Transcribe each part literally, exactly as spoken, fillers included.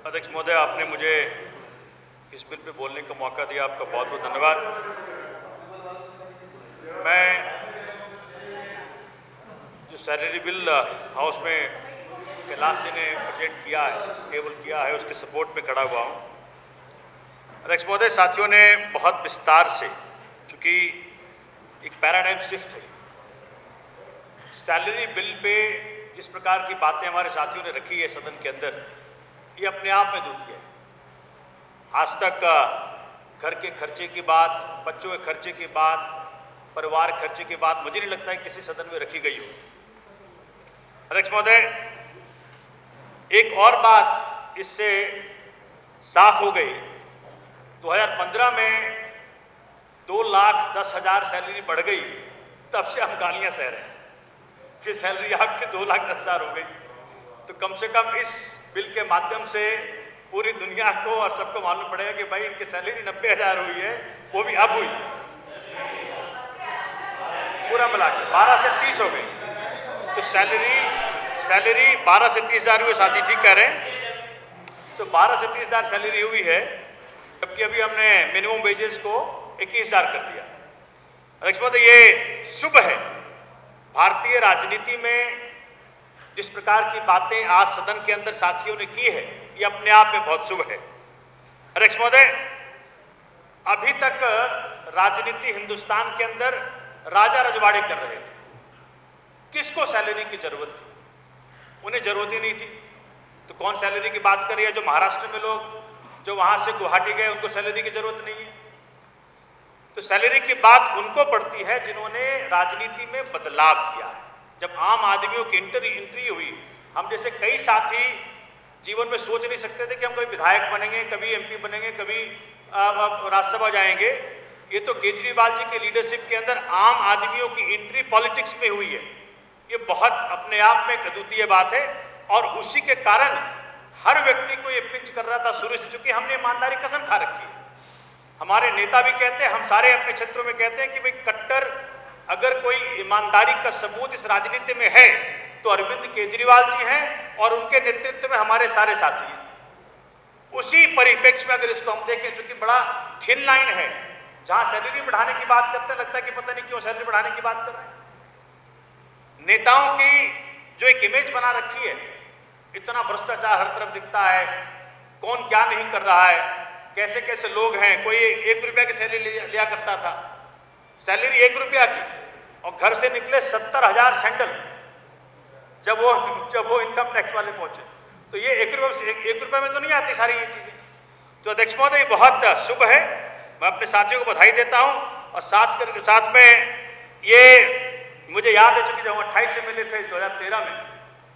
अध्यक्ष महोदय, आपने मुझे इस बिल पे बोलने का मौका दिया, आपका बहुत बहुत धन्यवाद। मैं जो सैलरी बिल हाउस में कैलाश जी ने प्रेजेंट किया है, टेबल किया है, उसके सपोर्ट में खड़ा हुआ हूँ। अध्यक्ष महोदय, साथियों ने बहुत विस्तार से, चूँकि एक पैराडाइम शिफ्ट है, सैलरी बिल पे जिस प्रकार की बातें हमारे साथियों ने रखी है सदन के अंदर, ये अपने आप में दुखी है। आज तक घर के खर्चे की बात, बच्चों के खर्चे की बात, परिवार खर्चे की बात मुझे नहीं लगता है किसी सदन में रखी गई हो। अध्यक्ष महोदय, एक और बात इससे साफ हो गई, दो हज़ार पंद्रह में दो लाख दस हजार सैलरी बढ़ गई, तब से हम गालियां सह रहे हैं कि सैलरी आपकी दो लाख दस हजार हो गई। तो कम से कम इस बिल के माध्यम से पूरी दुनिया को और सबको मालूम पड़ेगा कि भाई इनकी सैलरी नब्बे हजार हुई है, वो भी अब हुई, पूरा मिला के बारह से तीस हो गई। तो सैलरी सैलरी बारह से तीस हजार हुई, साथी ठीक कह रहे हैं। तो बारह से तीस हजार सैलरी हुई है, जबकि अभी हमने मिनिमम वेजेस को इक्कीस हजार कर दिया। अध्यक्ष महोदय, ये शुभ है। भारतीय राजनीति में जिस प्रकार की बातें आज सदन के अंदर साथियों ने की है, ये अपने आप में बहुत शुभ है। अध्यक्ष महोदय, अभी तक राजनीति हिंदुस्तान के अंदर राजा रजवाड़े कर रहे थे। किसको सैलरी की जरूरत थी? उन्हें जरूरत ही नहीं थी। तो कौन सैलरी की बात कर रही है? जो महाराष्ट्र में लोग जो वहां से गुवाहाटी गए, उनको सैलरी की जरूरत नहीं है। तो सैलरी की बात उनको पड़ती है जिन्होंने राजनीति में बदलाव किया है। जब आम आदमियों की इंटरी एंट्री हुई, हम जैसे कई साथी जीवन में सोच नहीं सकते थे कि हम कभी विधायक बनेंगे, कभी एमपी बनेंगे, कभी राज्यसभा जाएंगे। ये तो केजरीवाल जी के लीडरशिप के अंदर आम आदमियों की एंट्री पॉलिटिक्स में हुई है। ये बहुत अपने आप में एक अद्वितीय बात है, और उसी के कारण हर व्यक्ति को ये पिंच कर रहा था शुरू से, चूंकि हमने ईमानदारी कसम खा रखी है। हमारे नेता भी कहते हैं, हम सारे अपने क्षेत्रों में कहते हैं कि भाई कट्टर अगर कोई ईमानदारी का सबूत इस राजनीति में है तो अरविंद केजरीवाल जी हैं, और उनके नेतृत्व में हमारे सारे साथी हैं। उसी परिप्रेक्ष्य में अगर इसको हम देखें, चूंकि बड़ा थिन लाइन है, जहां सैलरी बढ़ाने की बात करते हैं लगता है कि पता नहीं क्यों सैलरी बढ़ाने की बात कर रहे हैं। नेताओं की जो एक इमेज बना रखी है, इतना भ्रष्टाचार हर तरफ दिखता है, कौन क्या नहीं कर रहा है, कैसे कैसे लोग हैं। कोई एक रुपया की सैलरी लिया करता था, सैलरी एक रुपया की, और घर से निकले सत्तर हजार सैंडल जब वो जब वो इनकम टैक्स वाले पहुंचे। तो ये एक रुपये एक, एक रुपये में तो नहीं आती सारी ये चीजें। तो अध्यक्ष महोदय, बहुत शुभ है। मैं अपने साथियों को बधाई देता हूं, और साथ कर साथ में ये मुझे याद है, चूंकि जब हम अट्ठाईस से मिले थे दो हजार तेरह में,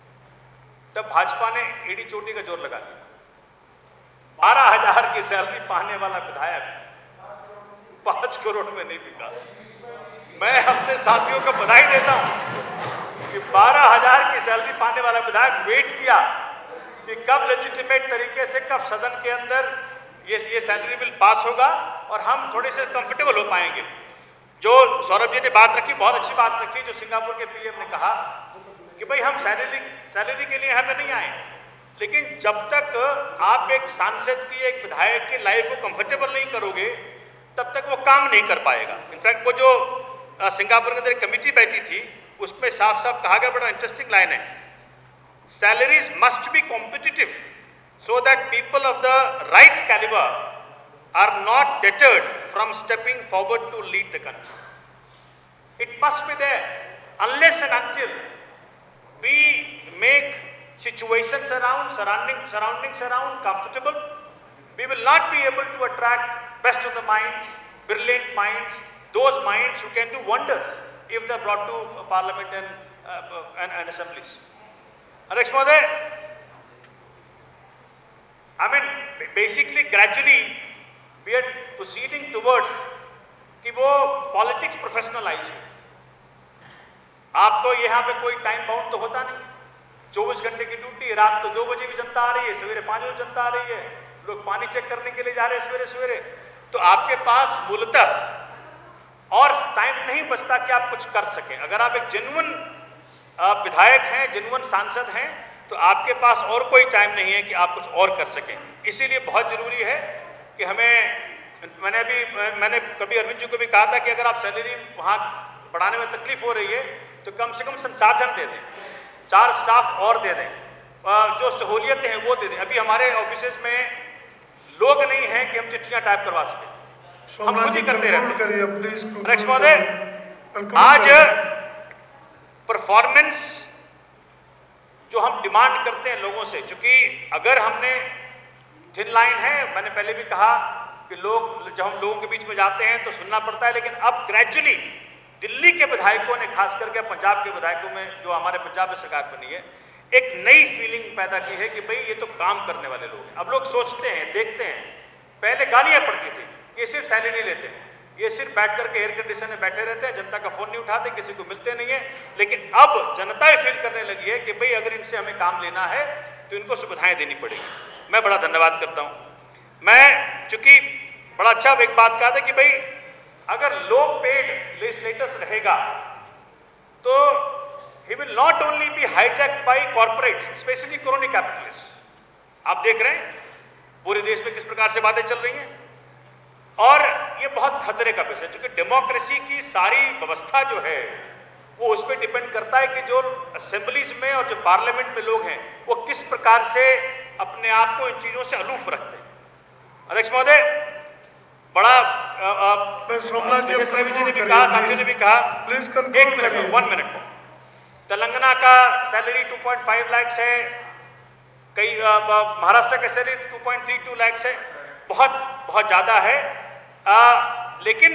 तब भाजपा ने एड़ी चोटी का जोर लगा दिया। बारह हजार की सैलरी पाने वाला विधायक पांच करोड़ में नहीं बिका। मैं अपने साथियों को बधाई देता हूं कि बारह हजार की सैलरी पाने वाला विधायक वेट किया कि कब लेजिटिमेट तरीके से, कब सदन के अंदर ये ये सैलरी बिल पास होगा और हम थोड़े से कंफर्टेबल हो पाएंगे। जो सौरभ जी ने बात रखी, बहुत अच्छी बात रखी, जो सिंगापुर के पीएम ने कहा कि भाई हम सैलरी सैलरी के लिए यहाँ पे नहीं आए, लेकिन जब तक आप एक सांसद की, एक विधायक की लाइफ को कंफर्टेबल नहीं करोगे, तब तक वो काम नहीं कर पाएगा। इनफैक्ट वो जो आ, सिंगापुर के अंदर एक कमेटी बैठी थी, उसमें साफ साफ कहा गया, बड़ा इंटरेस्टिंग लाइन है, salaries must be competitive so that people of the right calibre are not deterred from stepping forward to lead the country. It must be there. Unless and until we make situations around, surrounding, surroundings around comfortable, we will not be able to attract best of the minds, brilliant minds, those minds who can do wonders if they are brought to parliament and, uh, and, and assemblies. Alex Mode, I mean, basically, gradually, we are proceeding towards कि वो politics professionalise है। आपको यहाँ पे कोई time bound तो होता नहीं, चौबीस घंटे की ड्यूटी, रात को दो बजे भी जनता आ रही है, सवेरे पाँच बजे जनता आ रही है, लोग पानी चेक करने के लिए जा रहे हैं सवेरे सवेरे। तो आपके पास मूलतः और टाइम नहीं बचता कि आप कुछ कर सकें। अगर आप एक जेन्युइन विधायक हैं, जेन्युइन सांसद हैं, तो आपके पास और कोई टाइम नहीं है कि आप कुछ और कर सकें। इसीलिए बहुत ज़रूरी है कि हमें, मैंने अभी मैंने कभी अरविंद जी को भी कहा था कि अगर आप सैलरी वहाँ बढ़ाने में तकलीफ हो रही है तो कम से कम संसाधन दे दें, चार स्टाफ और दे दें, जो सहूलियतें हैं वो दे दें। अभी हमारे ऑफिस में लोग नहीं हैं कि हम चिट्ठियाँ टाइप करवा सकें, हम खुद ही करते रहते हैं। अध्यक्ष महोदय, आज परफॉर्मेंस जो हम डिमांड करते हैं लोगों से, चूंकि अगर हमने थिन लाइन है, मैंने पहले भी कहा कि लोग जब हम लोगों के बीच में जाते हैं तो सुनना पड़ता है, लेकिन अब ग्रेजुअली दिल्ली के विधायकों ने, खास करके पंजाब के विधायकों में, जो हमारे पंजाब में सरकार बनी है, एक नई फीलिंग पैदा की है कि भाई ये तो काम करने वाले लोग हैं। अब लोग सोचते हैं, देखते हैं, पहले गालियां पड़ती थी, ये सिर्फ सैलरी लेते हैं, ये सिर्फ बैठ करके एयर कंडीशन में बैठे रहते हैं, जनता का फोन नहीं उठाते, किसी को मिलते नहीं है। लेकिन अब जनता फील करने लगी है कि भाई अगर इनसे हमें काम लेना है तो इनको सुविधाएं देनी पड़ेगी। मैं बड़ा धन्यवाद करता हूं। मैं चूंकि बड़ा अच्छा एक बात कहा था कि भाई अगर लो पेड लेजिस्लेटर्स रहेगा तो ही will not only be hijack by corporate, specially crony capitalist. आप देख रहे हैं पूरे देश में किस प्रकार से बातें चल रही हैं, और ये बहुत खतरे का विषय है, क्योंकि डेमोक्रेसी की सारी व्यवस्था जो है वो उस पर डिपेंड करता है कि जो असेंबलीज में और जो पार्लियामेंट में लोग हैं वो किस प्रकार से अपने आप को इन चीजों से अलूफ रखते हैं। अध्यक्ष महोदय, बड़ा सोमनाथ जी ने भी कहा, साथियों ने भी कहा, एक मिनट में वन मिनट में तेलंगाना का salary two point five lakh है, कई महाराष्ट्र का salary two point three two lakh है, बहुत बहुत ज्यादा है। आ, लेकिन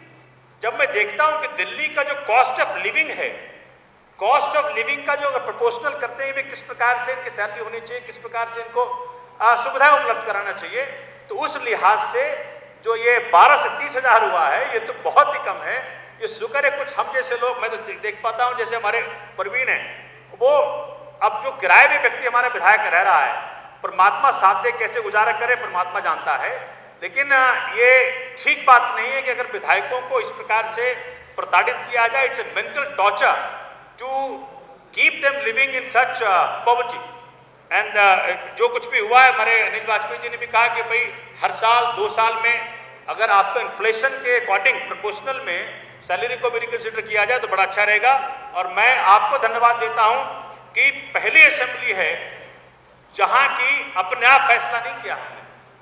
जब मैं देखता हूं कि दिल्ली का जो कॉस्ट ऑफ लिविंग है, कॉस्ट ऑफ लिविंग का जो प्रोपोर्शनल करते हैं वे किस प्रकार से इनकी सैलरी होनी चाहिए, किस प्रकार से इनको सुविधाएं उपलब्ध कराना चाहिए, तो उस लिहाज से जो ये बारह से तीस हजार हुआ है ये तो बहुत ही कम है। ये शुक्र है कुछ हम जैसे लोग, मैं तो देख पाता हूं, जैसे हमारे प्रवीण है, वो अब जो किराए में व्यक्ति हमारा विधायक रह रहा है, परमात्मा साथ दे, कैसे गुजारा करे परमात्मा जानता है। लेकिन ये ठीक बात नहीं है कि अगर विधायकों को इस प्रकार से प्रताड़ित किया जाए। It's a mental torture to keep them living in such poverty. And जो कुछ भी हुआ है, हमारे अनिल वाजपेयी जी ने भी कहा कि भाई हर साल दो साल में अगर आपको इन्फ्लेशन के अकॉर्डिंग प्रोपोर्शनल में सैलरी को भी रिकंसिडर किया जाए तो बड़ा अच्छा रहेगा। और मैं आपको धन्यवाद देता हूं कि पहली असेंबली है जहां की अपने आप फैसला नहीं किया हमने।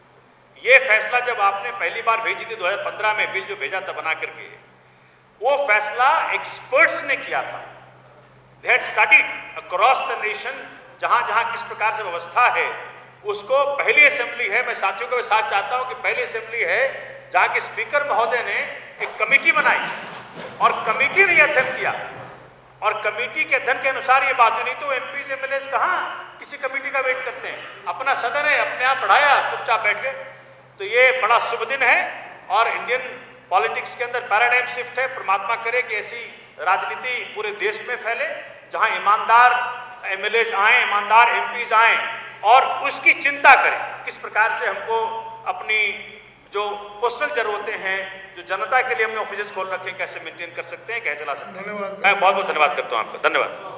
ये फैसला जब आपने पहली बार भेजी थी दो हज़ार पंद्रह में, बिल जो भेजा था बना करके, वो फैसला एक्सपर्ट्स ने किया था। They had studied across the nation, जहां जहां किस प्रकार से व्यवस्था है उसको। पहली असेंबली है, मैं साथियों को साथ चाहता हूं कि पहली असेंबली है जहां की स्पीकर महोदय ने एक कमेटी बनाई और कमेटी ने अध्ययन किया, और कमेटी के अध्ययन के अनुसार ये बात हुई। नहीं तो एमपी एमएलए कहां किसी कमेटी का वेट करते हैं, अपना सदन है, अपने आप बढ़ाया, चुपचाप बैठ गए। तो ये बड़ा शुभ दिन है और इंडियन पॉलिटिक्स के अंदर पैराडाइम शिफ्ट है। परमात्मा करे कि ऐसी राजनीति पूरे देश में फैले जहां ईमानदार एमएलए आए, ईमानदार एमपीज आए और उसकी चिंता करें किस प्रकार से हमको अपनी जो पर्सनल जरूरतें हैं, जो जनता के लिए हमने ऑफिस खोल रखे हैं, कैसे मेंटेन कर सकते हैं, कैसे चला सकते हैं। मैं बहुत बहुत धन्यवाद करता हूं आपका। धन्यवाद।